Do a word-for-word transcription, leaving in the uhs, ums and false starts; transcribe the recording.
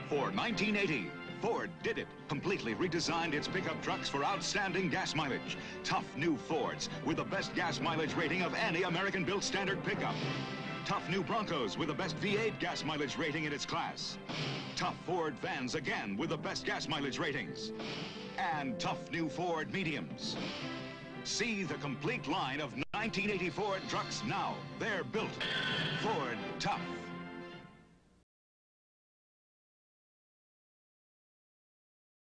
For nineteen eighty, Ford did it. Completely redesigned its pickup trucks for outstanding gas mileage. Tough new Fords with the best gas mileage rating of any American-built standard pickup. Tough new Broncos with the best V eight gas mileage rating in its class. Tough Ford vans again with the best gas mileage ratings. And tough new Ford mediums. See the complete line of nineteen eighty Ford trucks now. They're built Ford Tough.